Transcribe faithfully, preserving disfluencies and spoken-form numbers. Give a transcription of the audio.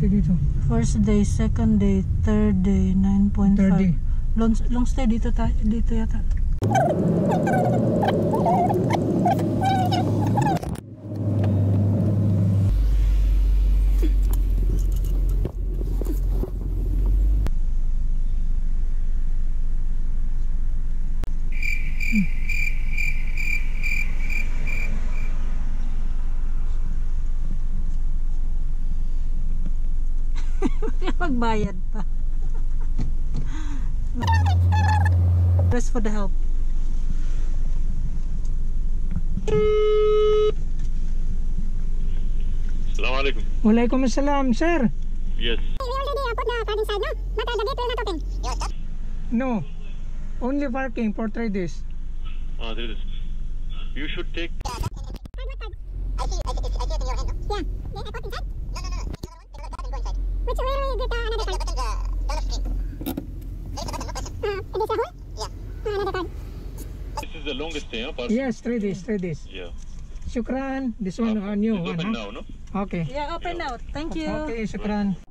dito? First day, second day, third day, nine point five. Third day. Long, long stay dito, ta dito yata. Magbayad pa. Rest for the help. Assalamualaikum. Waalaikumsalam, sir. Yes. No. Only parking for three days. Ah, there is. You should take. I see, I see, I see it in your hand, no? Yeah. Then I put inside? No, no, no. Take another one, take another button, go inside. Which, where will you get uh, another card? The button, the dollar screen. There is a button, no question. Uh, this a hole? Yeah. Uh, another card. This is the longest day, huh? Park? Yes, three days, three days. Yeah. Shukran. This one, Uh, uh, new it's one, open huh? now, no? Okay. Yeah, open now. Thank you. Okay, shukran.